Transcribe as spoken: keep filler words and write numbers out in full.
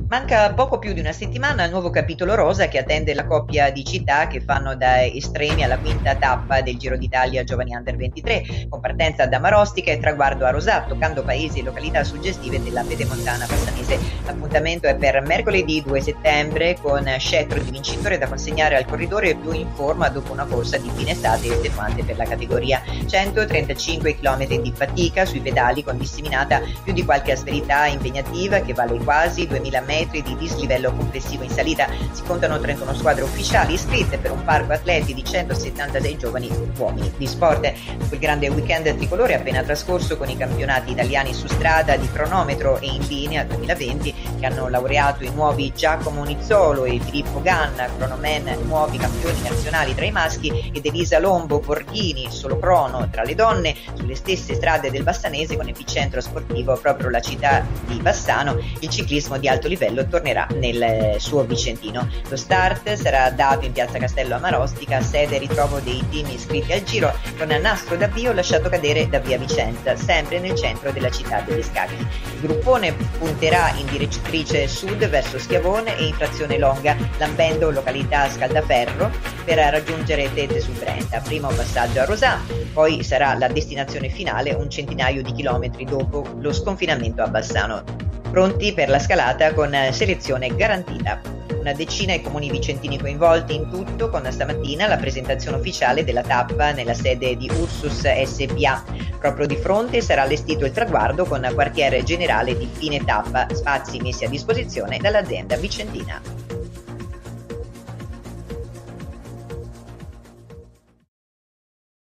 Manca poco più di una settimana al nuovo capitolo rosa che attende la coppia di città che fanno da estremi alla quinta tappa del Giro d'Italia Giovani Under ventitré, con partenza da Marostica e traguardo a Rosà, toccando paesi e località suggestive della pedemontana bassanese. L'appuntamento è per mercoledì due settembre, con scettro di vincitore da consegnare al corridore più in forma dopo una corsa di fine estate estenuante per la categoria. centotrentacinque chilometri di fatica sui pedali, con disseminata più di qualche asperità impegnativa che vale quasi duemila metri di dislivello complessivo in salita. Si contano trentuno squadre ufficiali iscritte per un parco atleti di centosettantasei giovani uomini di sport. Quel grande weekend tricolore appena trascorso, con i campionati italiani su strada di cronometro e in linea duemilaventi, che hanno laureato i nuovi Giacomo Nizzolo e Filippo Ganna, cronomen nuovi campioni nazionali tra i maschi, ed Elisa Lombo Borghini, solo crono tra le donne, sulle stesse strade del Bassanese, con epicentro sportivo proprio la città di Bassano. Il ciclismo di alto livello tornerà nel suo Vicentino. Lo start sarà dato in piazza Castello a Marostica, sede e ritrovo dei team iscritti al Giro, con nastro d'avvio lasciato cadere da via Vicenza, sempre nel centro della città degli Scacchi. Il gruppone punterà in direttrice sud verso Schiavone e in frazione Longa, lambendo località Scaldaferro per raggiungere Tete sul Brenta. Prima un passaggio a Rosà, poi sarà la destinazione finale un centinaio di chilometri dopo lo sconfinamento a Bassano. Pronti per la scalata con selezione garantita. Una decina i comuni vicentini coinvolti in tutto, con stamattina la presentazione ufficiale della tappa nella sede di Ursus S P A. Proprio di fronte sarà allestito il traguardo con quartiere generale di fine tappa, spazi messi a disposizione dall'azienda vicentina.